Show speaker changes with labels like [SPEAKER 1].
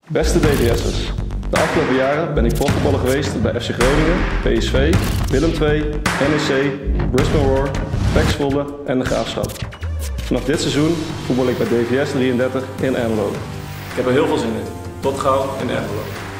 [SPEAKER 1] Beste DVS'ers, de afgelopen jaren ben ik profvoetballer geweest bij FC Groningen, PSV, Willem II, NEC, Brisbane Roar, PEC Zwolle en de Graafschap. Vanaf dit seizoen voetbal ik bij DVS 33 in Ermelo. Ik heb er heel veel zin in. Tot gauw in Ermelo.